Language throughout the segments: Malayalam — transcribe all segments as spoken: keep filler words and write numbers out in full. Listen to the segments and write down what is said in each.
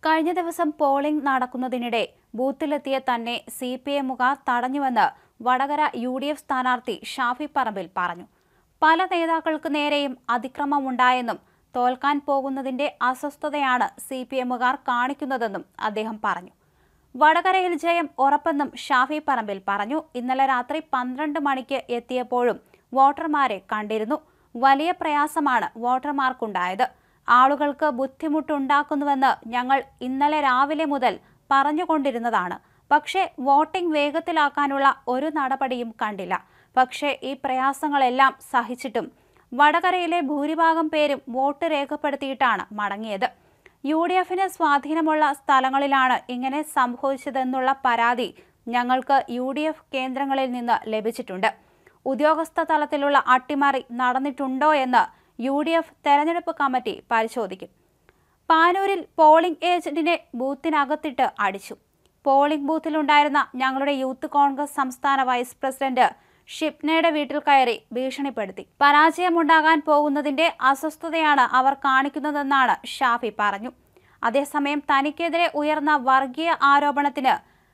കഴിഞ്ഞ ദിവസം പോളിംഗ് നടക്കുന്നതിനിടെ ബൂത്തിലെത്തിയ തന്നെ സി പി എമ്മുകാർ തടഞ്ഞുവെന്ന് വടകര യു ഡി എഫ് സ്ഥാനാർത്ഥി ഷാഫി പറമ്പിൽ പറഞ്ഞു. പല നേതാക്കൾക്ക് നേരെയും അതിക്രമമുണ്ടായെന്നും തോൽക്കാൻ പോകുന്നതിന്റെ അസ്വസ്ഥതയാണ് സി പി എമ്മുകാർ കാണിക്കുന്നതെന്നും അദ്ദേഹം പറഞ്ഞു. വടകരയിൽ ജയം ഉറപ്പെന്നും ഷാഫി പറമ്പിൽ പറഞ്ഞു. ഇന്നലെ രാത്രി പന്ത്രണ്ട് മണിക്ക് എത്തിയപ്പോഴും വോട്ടർമാരെ കണ്ടിരുന്നു. വലിയ പ്രയാസമാണ് വോട്ടർമാർക്കുണ്ടായത്. ആളുകൾക്ക് ബുദ്ധിമുട്ടുണ്ടാക്കുന്നുവെന്ന് ഞങ്ങൾ ഇന്നലെ രാവിലെ മുതൽ പറഞ്ഞുകൊണ്ടിരുന്നതാണ്. പക്ഷേ വോട്ടിംഗ് വേഗത്തിലാക്കാനുള്ള ഒരു നടപടിയും കണ്ടില്ല. പക്ഷേ ഈ പ്രയാസങ്ങളെല്ലാം സഹിച്ചിട്ടും വടകരയിലെ ഭൂരിഭാഗം പേരും വോട്ട് രേഖപ്പെടുത്തിയിട്ടാണ് മടങ്ങിയത്. യു ഡി എഫിന് സ്വാധീനമുള്ള സ്ഥലങ്ങളിലാണ് ഇങ്ങനെ സംഭവിച്ചതെന്നുള്ള പരാതി ഞങ്ങൾക്ക് യു ഡി എഫ് കേന്ദ്രങ്ങളിൽ നിന്ന് ലഭിച്ചിട്ടുണ്ട്. ഉദ്യോഗസ്ഥ തലത്തിലുള്ള അട്ടിമറി നടന്നിട്ടുണ്ടോ എന്ന് യു ഡി എഫ് തെരഞ്ഞെടുപ്പ് കമ്മിറ്റി പരിശോധിക്കും. പാനൂരിൽ പോളിംഗ് ഏജന്റിനെ ബൂത്തിനകത്തിട്ട് അടിച്ചു. പോളിംഗ് ബൂത്തിലുണ്ടായിരുന്ന ഞങ്ങളുടെ യൂത്ത് കോൺഗ്രസ് സംസ്ഥാന വൈസ് പ്രസിഡന്റ് ഷിപ്നയുടെ വീട്ടിൽ കയറി ഭീഷണിപ്പെടുത്തി. പരാജയമുണ്ടാകാൻ പോകുന്നതിന്റെ അസ്വസ്ഥതയാണ് അവർ കാണിക്കുന്നതെന്നാണ് ഷാഫി പറഞ്ഞു. അതേസമയം തനിക്കെതിരെ ഉയർന്ന വർഗീയ ആരോപണത്തിന്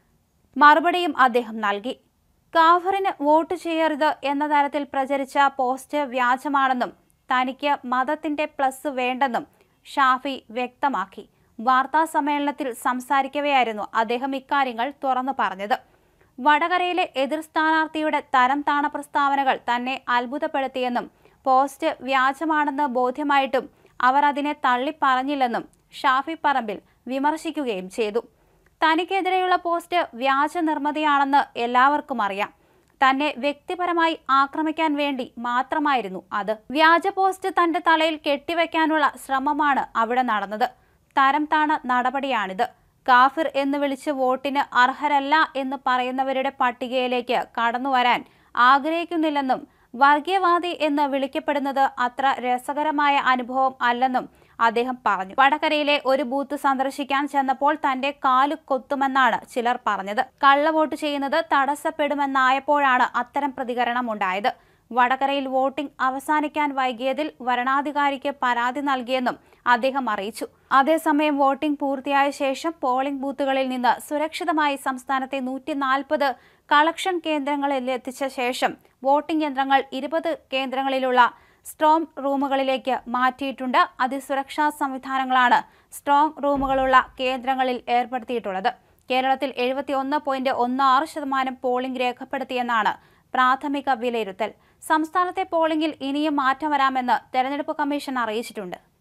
മറുപടിയും അദ്ദേഹം നൽകി. കാഫറിന് വോട്ട് ചെയ്യരുത് എന്ന തരത്തിൽ പ്രചരിച്ച പോസ്റ്റ് വ്യാജമാണെന്നും തനിക്ക് മതത്തിന്റെ പ്ലസ് വേണ്ടെന്നും ഷാഫി വ്യക്തമാക്കി. വാർത്താ സമ്മേളനത്തിൽ സംസാരിക്കവെയായിരുന്നു അദ്ദേഹം ഇക്കാര്യങ്ങൾ തുറന്നു പറഞ്ഞത്. വടകരയിലെ എതിർ സ്ഥാനാർത്ഥിയുടെ തരം താണ പ്രസ്താവനകൾ തന്നെ അത്ഭുതപ്പെടുത്തിയെന്നും പോസ്റ്റ് വ്യാജമാണെന്ന് ബോധ്യമായിട്ടും അവർ അതിനെ തള്ളിപ്പറഞ്ഞില്ലെന്നും ഷാഫി പറമ്പിൽ വിമർശിക്കുകയും ചെയ്തു. തനിക്കെതിരെയുള്ള പോസ്റ്റ് വ്യാജ നിർമ്മിതിയാണെന്ന് എല്ലാവർക്കും അറിയാം. തന്നെ വ്യക്തിപരമായി ആക്രമിക്കാൻ വേണ്ടി മാത്രമായിരുന്നു അത്. വ്യാജ പോസ്റ്റ് തന്റെ തലയിൽ കെട്ടിവെക്കാനുള്ള ശ്രമമാണ് അവിടെ നടന്നത്. തരം താണ നടപടിയാണിത്. കാഫിർ എന്ന് വിളിച്ച് വോട്ടിന് അർഹരല്ല എന്ന് പറയുന്നവരുടെ പട്ടികയിലേക്ക് കടന്നുവരാൻ ആഗ്രഹിക്കുന്നില്ലെന്നും വർഗീയവാദി എന്ന് വിളിക്കപ്പെടുന്നത് അത്ര രസകരമായ അനുഭവം അല്ലെന്നും അദ്ദേഹം പറഞ്ഞു. വടകരയിലെ ഒരു ബൂത്ത് സന്ദർശിക്കാൻ ചെന്നപ്പോൾ തന്റെ കാല് കൊത്തുമെന്നാണ് ചിലർ പറഞ്ഞത്. കള്ളവോട്ട് ചെയ്യുന്നത് തടസ്സപ്പെടുമെന്നായപ്പോഴാണ് അത്തരം പ്രതികരണം ഉണ്ടായത്. വടകരയിൽ വോട്ടിംഗ് അവസാനിക്കാൻ വൈകിയതിൽ വരണാധികാരിക്ക് പരാതി നൽകിയെന്നും അദ്ദേഹം അറിയിച്ചു. അതേസമയം വോട്ടിംഗ് പൂർത്തിയായ ശേഷം പോളിംഗ് ബൂത്തുകളിൽ നിന്ന് സുരക്ഷിതമായി സംസ്ഥാനത്തെ നൂറ്റി നാൽപ്പത് കളക്ഷൻ കേന്ദ്രങ്ങളിൽ എത്തിച്ച ശേഷം വോട്ടിംഗ് യന്ത്രങ്ങൾ ഇരുപത് കേന്ദ്രങ്ങളിലുള്ള സ്ട്രോങ് റൂമുകളിലേക്ക് മാറ്റിയിട്ടുണ്ട്. അതിസുരക്ഷാ സംവിധാനങ്ങളാണ് സ്ട്രോങ് റൂമുകളുള്ള കേന്ദ്രങ്ങളിൽ ഏർപ്പെടുത്തിയിട്ടുള്ളത്. കേരളത്തിൽ എഴുപത്തി ഒന്ന് പോയിന്റ് ഒന്ന് ആറ് ശതമാനം പോളിംഗ് രേഖപ്പെടുത്തിയെന്നാണ് പ്രാഥമിക വിലയിരുത്തൽ. സംസ്ഥാനത്തെ പോളിംഗിൽ ഇനിയും മാറ്റം വരാമെന്ന് തെരഞ്ഞെടുപ്പ് കമ്മീഷൻ അറിയിച്ചിട്ടുണ്ട്.